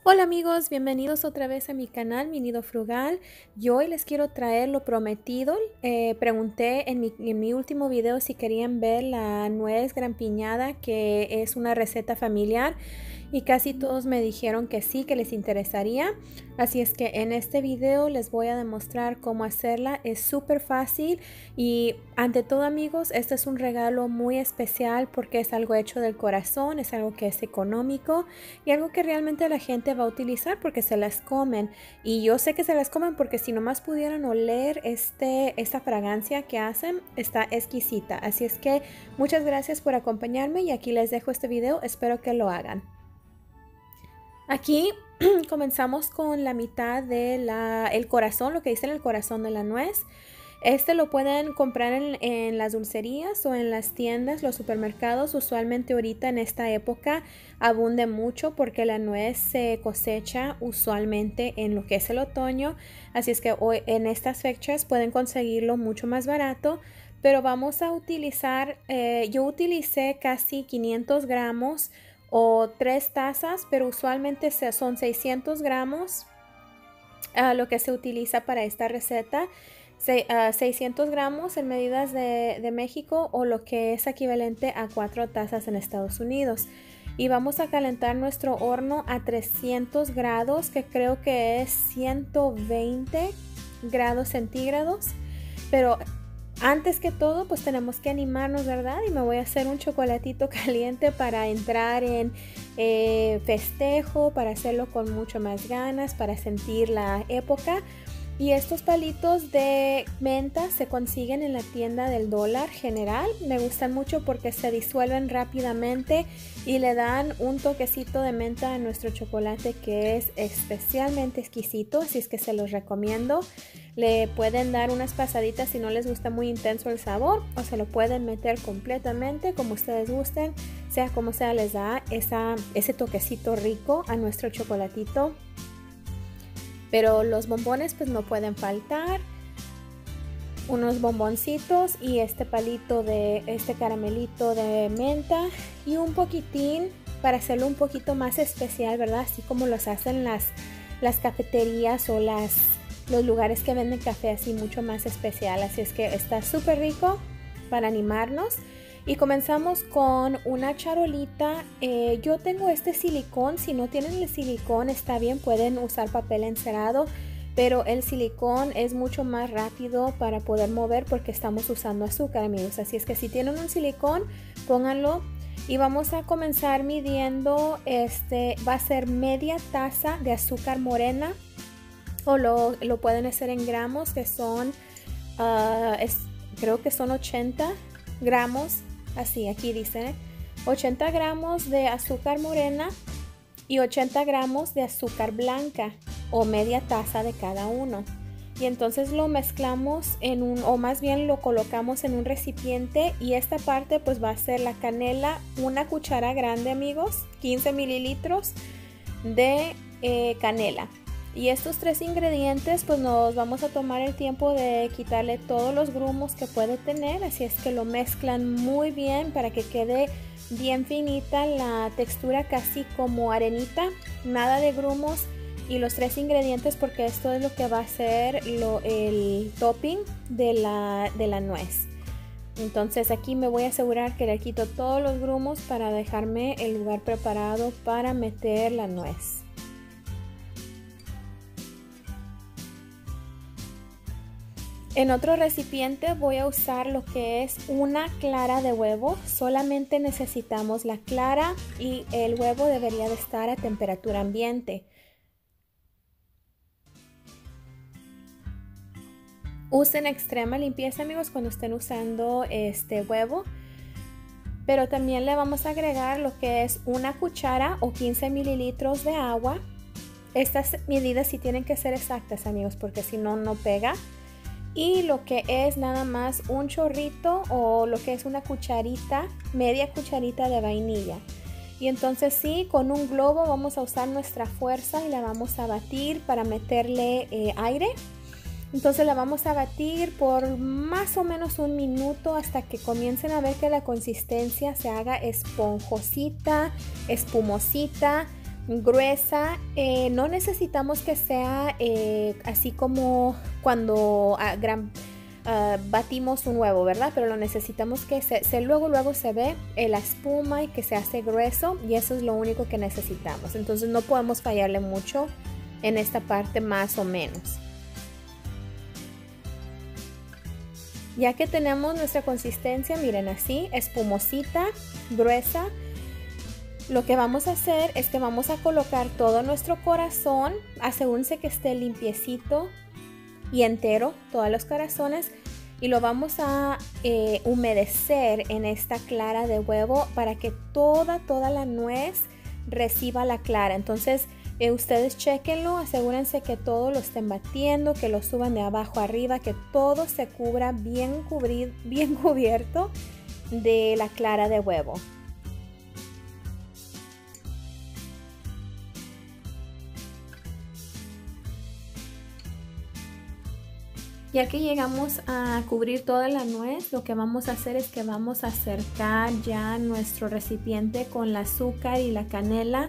Hola amigos, bienvenidos otra vez a mi canal, Mi Nido Frugal. Y hoy les quiero traer lo prometido. Pregunté en mi último video si querían ver la nuez grampiñada, que es una receta familiar. Y casi todos me dijeron que sí, que les interesaría. Así es que en este video les voy a demostrar cómo hacerla. Es súper fácil y ante todo amigos, este es un regalo muy especial porque es algo hecho del corazón, es algo que es económico y algo que realmente la gente va a utilizar porque se las comen. Y yo sé que se las comen porque si nomás pudieran oler esta fragancia que hacen, está exquisita. Así es que muchas gracias por acompañarme y aquí les dejo este video. Espero que lo hagan. Aquí comenzamos con la mitad del corazón, lo que dice en el corazón de la nuez. Este lo pueden comprar en las dulcerías o en las tiendas, los supermercados. Usualmente ahorita en esta época abunde mucho porque la nuez se cosecha usualmente en lo que es el otoño. Así es que hoy en estas fechas pueden conseguirlo mucho más barato. Pero vamos a utilizar, yo utilicé casi 500 gramos o 3 tazas, pero usualmente son 600 gramos lo que se utiliza para esta receta. 600 gramos en medidas de México o lo que es equivalente a 4 tazas en Estados Unidos. Y vamos a calentar nuestro horno a 300 grados, que creo que es 120 grados centígrados. Pero antes que todo, pues tenemos que animarnos, ¿verdad? Y me voy a hacer un chocolatito caliente para entrar en festejo, para hacerlo con mucho más ganas, para sentir la época. Y estos palitos de menta se consiguen en la tienda del Dólar General. Me gustan mucho porque se disuelven rápidamente y le dan un toquecito de menta a nuestro chocolate que es especialmente exquisito. Así es que se los recomiendo. Le pueden dar unas pasaditas si no les gusta muy intenso el sabor, o se lo pueden meter completamente como ustedes gusten. Sea como sea, les da ese toquecito rico a nuestro chocolatito. Pero los bombones pues no pueden faltar. Unos bomboncitos y este palito de este caramelito de menta y un poquitín para hacerlo un poquito más especial, ¿verdad? Así como los hacen las cafeterías o los lugares que venden café, así mucho más especial. Así es que está súper rico para animarnos. Y comenzamos con una charolita. Yo tengo este silicón. Si no tienen el silicón está bien, pueden usar papel encerado, pero el silicón es mucho más rápido para poder mover porque estamos usando azúcar, amigos. Así es que si tienen un silicón, pónganlo. Y vamos a comenzar midiendo, va a ser media taza de azúcar morena, o lo pueden hacer en gramos, que son, creo que son 80 gramos. Así, aquí dice 80 gramos de azúcar morena y 80 gramos de azúcar blanca, o media taza de cada uno. Y entonces lo mezclamos o más bien lo colocamos en un recipiente, y esta parte pues va a ser la canela, una cuchara grande, amigos, 15 mililitros de canela. Y estos 3 ingredientes pues nos vamos a tomar el tiempo de quitarle todos los grumos que puede tener. Así es que lo mezclan muy bien para que quede bien finita la textura, casi como arenita, nada de grumos. Y los 3 ingredientes, porque esto es lo que va a ser el topping de la nuez. Entonces aquí me voy a asegurar que le quito todos los grumos para dejarme el lugar preparado para meter la nuez. En otro recipiente voy a usar lo que es una clara de huevo. Solamente necesitamos la clara y el huevo debería de estar a temperatura ambiente. Usen extrema limpieza, amigos, cuando estén usando este huevo. Pero también le vamos a agregar lo que es una cuchara o 15 mililitros de agua. Estas medidas sí tienen que ser exactas, amigos, porque si no, no pega. Y lo que es nada más un chorrito o lo que es una cucharita, media cucharita de vainilla. Y entonces sí, con un globo vamos a usar nuestra fuerza y la vamos a batir para meterle aire. Entonces la vamos a batir por más o menos 1 minuto hasta que comiencen a ver que la consistencia se haga esponjosita, espumosita. gruesa. No necesitamos que sea así como cuando batimos un huevo, ¿verdad? Pero lo necesitamos que luego se ve la espuma y que se hace grueso, y eso es lo único que necesitamos. Entonces no podemos fallarle mucho en esta parte, más o menos. Ya que tenemos nuestra consistencia, miren, así, espumosita, gruesa, lo que vamos a hacer es que vamos a colocar todo nuestro corazón. Asegúrense que esté limpiecito y entero, todos los corazones, y lo vamos a humedecer en esta clara de huevo para que toda la nuez reciba la clara. Entonces ustedes chequenlo, asegúrense que todo lo estén batiendo, que lo suban de abajo arriba, que todo se cubra bien cubierto de la clara de huevo. Ya que llegamos a cubrir toda la nuez, lo que vamos a hacer es que vamos a acercar ya nuestro recipiente con el azúcar y la canela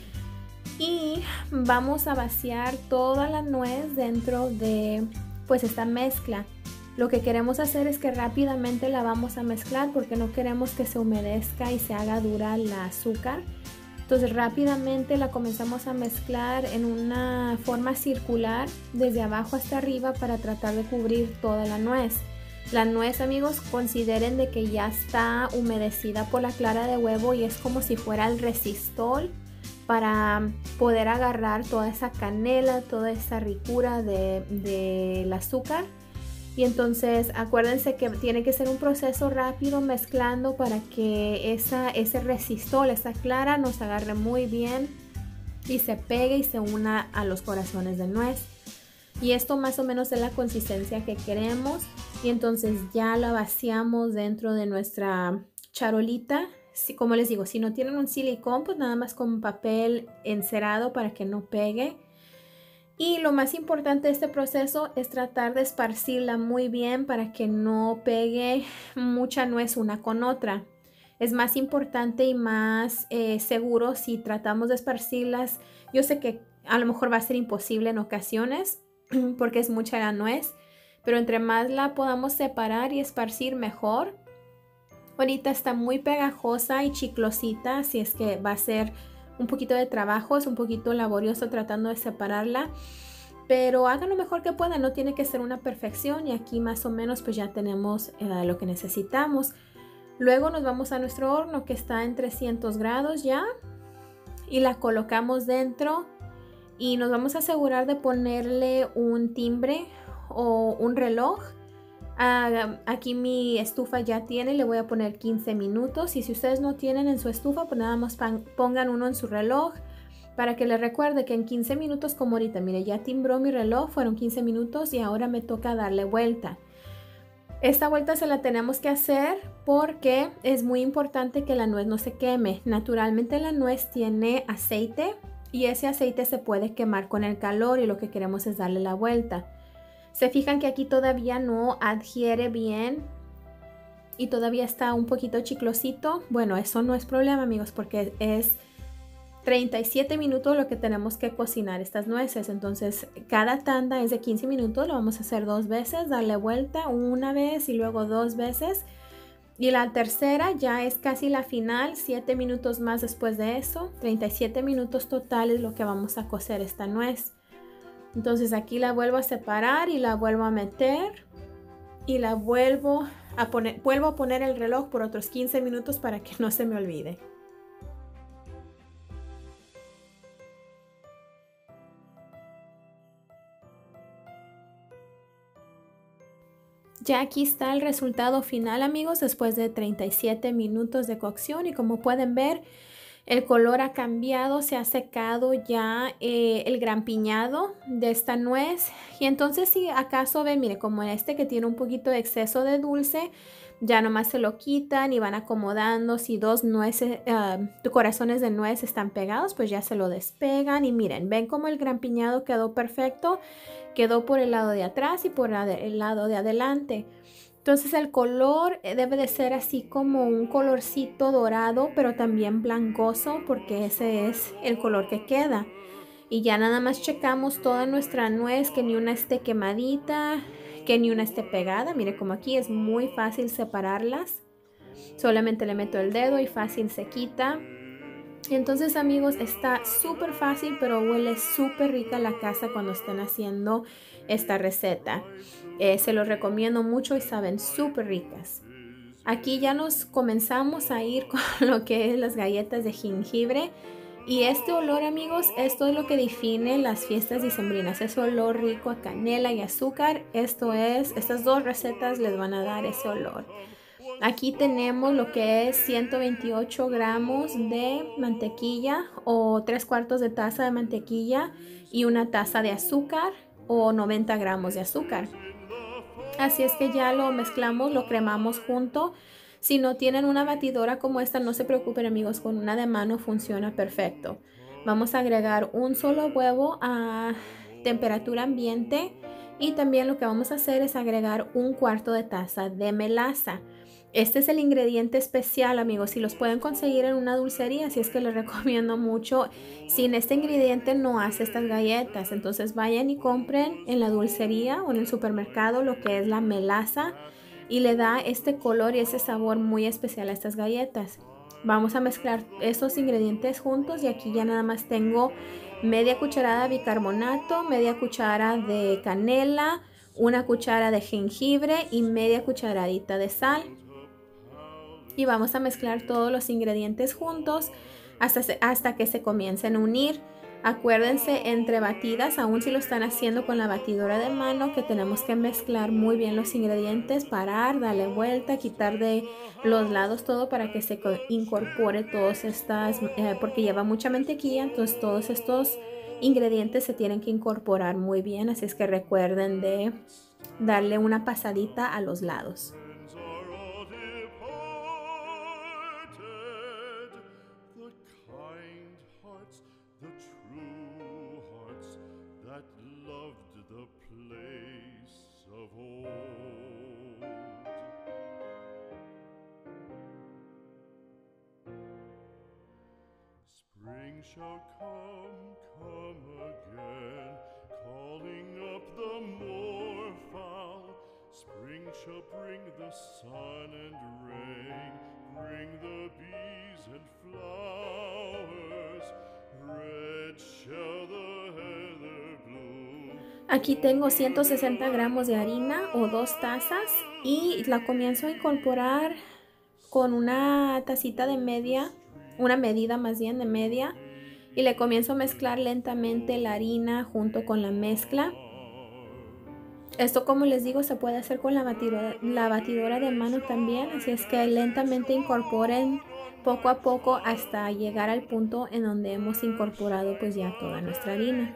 y vamos a vaciar toda la nuez dentro de pues esta mezcla. Lo que queremos hacer es que rápidamente la vamos a mezclar porque no queremos que se humedezca y se haga dura el azúcar. Entonces rápidamente la comenzamos a mezclar en una forma circular desde abajo hasta arriba para tratar de cubrir toda la nuez. La nuez, amigos, consideren de que ya está humedecida por la clara de huevo y es como si fuera el resistol para poder agarrar toda esa canela, toda esa ricura del azúcar. Y entonces acuérdense que tiene que ser un proceso rápido mezclando para que ese resistol, esa clara, nos agarre muy bien y se pegue y se una a los corazones de nuez. Y esto más o menos es la consistencia que queremos. Y entonces ya la vaciamos dentro de nuestra charolita. Como les digo, si no tienen un silicón, pues nada más con papel encerado para que no pegue. Y lo más importante de este proceso es tratar de esparcirla muy bien para que no pegue mucha nuez una con otra. Es más importante y más seguro si tratamos de esparcirlas. Yo sé que a lo mejor va a ser imposible en ocasiones porque es mucha la nuez, pero entre más la podamos separar y esparcir, mejor. Ahorita está muy pegajosa y chiclosita, así es que va a ser un poquito de trabajo, es un poquito laborioso tratando de separarla, pero hagan lo mejor que puedan, no tiene que ser una perfección y aquí más o menos pues ya tenemos lo que necesitamos. Luego nos vamos a nuestro horno que está en 300 grados ya y la colocamos dentro y nos vamos a asegurar de ponerle un timbre o un reloj. Aquí mi estufa ya tiene, le voy a poner 15 minutos y si ustedes no tienen en su estufa, pues nada más pongan uno en su reloj para que les recuerde que en 15 minutos, como ahorita, mire, ya timbró mi reloj, fueron 15 minutos y ahora me toca darle vuelta. Esta vuelta se la tenemos que hacer porque es muy importante que la nuez no se queme. Naturalmente la nuez tiene aceite y ese aceite se puede quemar con el calor y lo que queremos es darle la vuelta. Se fijan que aquí todavía no adhiere bien y todavía está un poquito chiclosito. Bueno, eso no es problema, amigos, porque es 37 minutos lo que tenemos que cocinar estas nueces. Entonces, cada tanda es de 15 minutos. Lo vamos a hacer 2 veces, darle vuelta una vez y luego 2 veces. Y la tercera ya es casi la final, 7 minutos más después de eso. 37 minutos totales lo que vamos a cocer esta nuez. Entonces aquí la vuelvo a separar y la vuelvo a meter y la vuelvo a poner el reloj por otros 15 minutos para que no se me olvide. Ya aquí está el resultado final, amigos, después de 37 minutos de cocción y como pueden ver, el color ha cambiado, se ha secado ya el grampiñado de esta nuez. Y entonces si acaso ven, mire, como este que tiene un poquito de exceso de dulce, ya nomás se lo quitan y van acomodando. Si 2 nueces, corazones de nuez están pegados, pues ya se lo despegan. Y miren, ven como el grampiñado quedó perfecto. Quedó por el lado de atrás y por el lado de adelante. Entonces el color debe de ser así como un colorcito dorado, pero también blancoso, porque ese es el color que queda. Y ya nada más checamos toda nuestra nuez, que ni una esté quemadita, que ni una esté pegada. Mire, como aquí es muy fácil separarlas. Solamente le meto el dedo y fácil se quita. Entonces, amigos, está súper fácil, pero huele súper rica la casa cuando estén haciendo esta receta. Se los recomiendo mucho y saben súper ricas. Aquí ya nos comenzamos a ir con lo que es las galletas de jengibre. Y este olor, amigos, esto es lo que define las fiestas dicembrinas. Ese olor rico a canela y azúcar. Estas dos recetas les van a dar ese olor. Aquí tenemos lo que es 128 gramos de mantequilla o 3/4 de taza de mantequilla y una taza de azúcar o 90 gramos de azúcar. Así es que ya lo mezclamos, lo cremamos junto. Si no tienen una batidora como esta, no se preocupen, amigos, con una de mano funciona perfecto. Vamos a agregar un solo huevo a temperatura ambiente y también lo que vamos a hacer es agregar 1/4 de taza de melaza. Este es el ingrediente especial, amigos, si los pueden conseguir en una dulcería, así es que les recomiendo mucho. Sin este ingrediente no hace estas galletas, entonces vayan y compren en la dulcería o en el supermercado lo que es la melaza y le da este color y ese sabor muy especial a estas galletas. Vamos a mezclar estos ingredientes juntos y aquí ya nada más tengo media cucharada de bicarbonato, media cuchara de canela, una cuchara de jengibre y media cucharadita de sal. Y vamos a mezclar todos los ingredientes juntos hasta que se comiencen a unir. Acuérdense entre batidas, aun si lo están haciendo con la batidora de mano, que tenemos que mezclar muy bien los ingredientes, parar, darle vuelta, quitar de los lados todo para que se incorpore todas estas, porque lleva mucha mantequilla, entonces todos estos ingredientes se tienen que incorporar muy bien, así es que recuerden de darle una pasadita a los lados. Spring shall come again, calling up the moorfowl. Spring shall bring the sun and rain, bring the bees and flowers. Red shall the heather bloom. Aquí tengo 160 gramos de harina o 2 tazas y la comienzo a incorporar con una tacita de media, una medida más bien de media, y le comienzo a mezclar lentamente la harina junto con la mezcla. Esto, como les digo, se puede hacer con la batidora de mano también, así es que lentamente incorporen poco a poco hasta llegar al punto en donde hemos incorporado pues ya toda nuestra harina.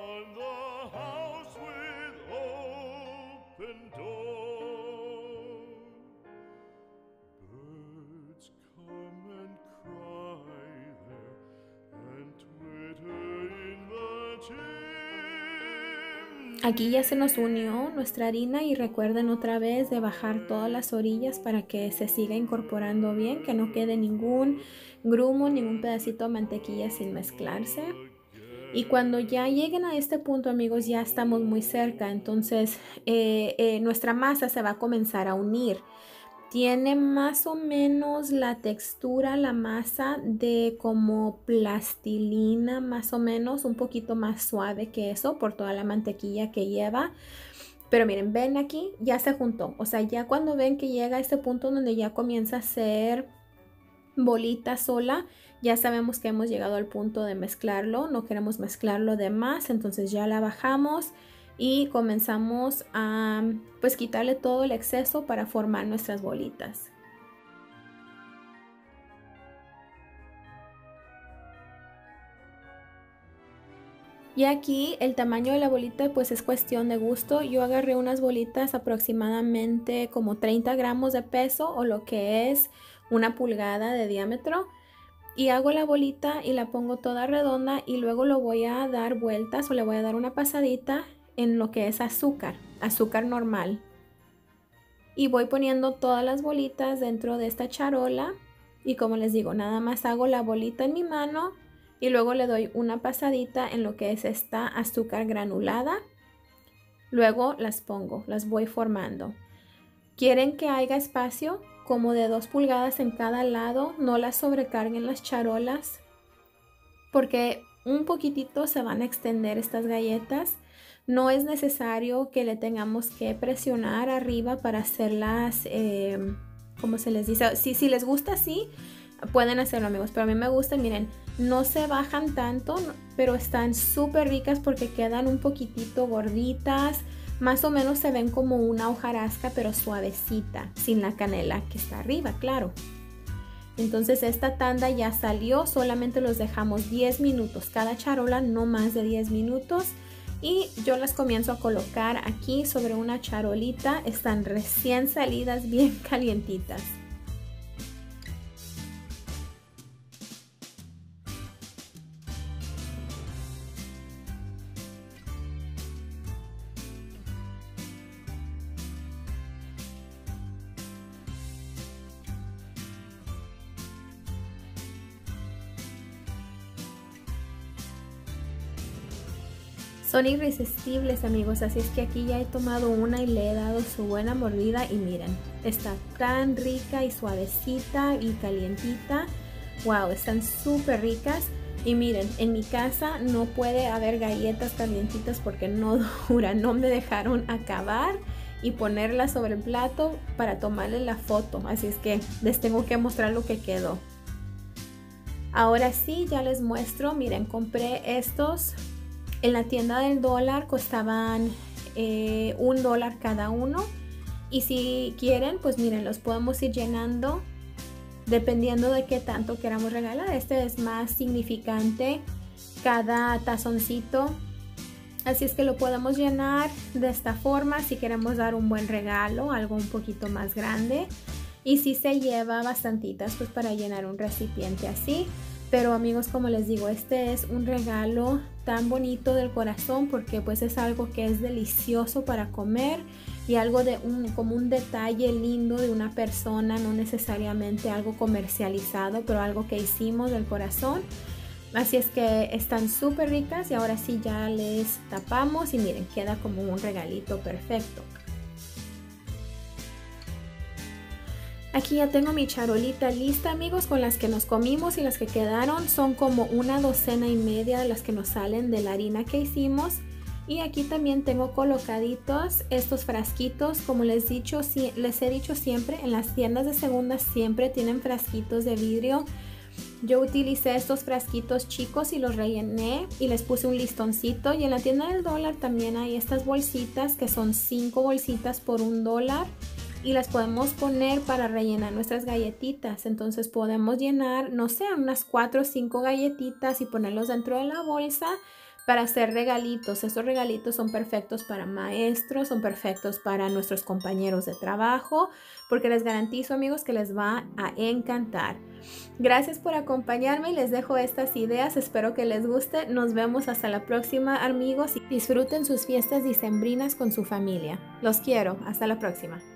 Aquí ya se nos unió nuestra harina y recuerden otra vez de bajar todas las orillas para que se siga incorporando bien, que no quede ningún grumo, ningún pedacito de mantequilla sin mezclarse. Y cuando ya lleguen a este punto, amigos, ya estamos muy cerca, entonces nuestra masa se va a comenzar a unir. Tiene más o menos la textura, la masa de como plastilina, más o menos, un poquito más suave que eso por toda la mantequilla que lleva. Pero miren, ven aquí, ya se juntó. O sea, ya cuando ven que llega a este punto donde ya comienza a ser bolita sola, ya sabemos que hemos llegado al punto de mezclarlo. No queremos mezclarlo de más, entonces ya la bajamos y comenzamos a pues quitarle todo el exceso para formar nuestras bolitas. Y aquí el tamaño de la bolita pues es cuestión de gusto. Yo agarré unas bolitas aproximadamente como 30 gramos de peso o lo que es 1 pulgada de diámetro. Y hago la bolita y la pongo toda redonda y luego lo voy a dar vueltas o le voy a dar una pasadita en lo que es azúcar normal. y voy poniendo todas las bolitas dentro de esta charola y como les digo, nada más hago la bolita en mi mano y luego le doy una pasadita en lo que es esta azúcar granulada. Luego las pongo, las voy formando. ¿Quieren que haya espacio como de 2 pulgadas en cada lado? No las sobrecarguen las charolas porque un poquitito se van a extender estas galletas. No es necesario que le tengamos que presionar arriba para hacerlas, ¿cómo se les dice? Si les gusta así, pueden hacerlo, amigos, pero a mí me gusta, miren, no se bajan tanto, pero están súper ricas porque quedan un poquitito gorditas. Más o menos se ven como una hojarasca, pero suavecita, sin la canela que está arriba, claro. Entonces esta tanda ya salió, solamente los dejamos 10 minutos, cada charola no más de 10 minutos. Y yo las comienzo a colocar aquí sobre una charolita, están recién salidas, bien calientitas. Son irresistibles, amigos, así es que aquí ya he tomado una y le he dado su buena mordida y miren, está tan rica y suavecita y calientita. Wow, están súper ricas. Y miren, en mi casa no puede haber galletas calientitas porque no duran, no me dejaron acabar y ponerlas sobre el plato para tomarle la foto, así es que les tengo que mostrar lo que quedó. Ahora sí, ya les muestro, miren, compré estos. En la tienda del dólar costaban $1 cada uno. Y si quieren, pues miren, los podemos ir llenando dependiendo de qué tanto queramos regalar. Este es más significante, cada tazoncito. Así es que lo podemos llenar de esta forma si queremos dar un buen regalo, algo un poquito más grande. Y si se lleva bastantitas, pues para llenar un recipiente así. Pero amigos, como les digo, este es un regalo tan bonito del corazón porque pues es algo que es delicioso para comer y algo de como un detalle lindo de una persona, no necesariamente algo comercializado, pero algo que hicimos del corazón. Así es que están súper ricas y ahora sí ya les tapamos y miren, queda como un regalito perfecto. Aquí ya tengo mi charolita lista, amigos, con las que nos comimos y las que quedaron. Son como una docena y media de las que nos salen de la harina que hicimos. Y aquí también tengo colocaditos estos frasquitos. Como les he dicho siempre, en las tiendas de segunda siempre tienen frasquitos de vidrio. Yo utilicé estos frasquitos chicos y los rellené y les puse un listoncito. Y en la tienda del dólar también hay estas bolsitas que son 5 bolsitas por $1. Y las podemos poner para rellenar nuestras galletitas. Entonces podemos llenar, no sé, unas 4 o 5 galletitas y ponerlos dentro de la bolsa para hacer regalitos. Estos regalitos son perfectos para maestros, son perfectos para nuestros compañeros de trabajo, porque les garantizo, amigos, que les va a encantar. Gracias por acompañarme y les dejo estas ideas. Espero que les guste. Nos vemos hasta la próxima, amigos, y disfruten sus fiestas dicembrinas con su familia. Los quiero. Hasta la próxima.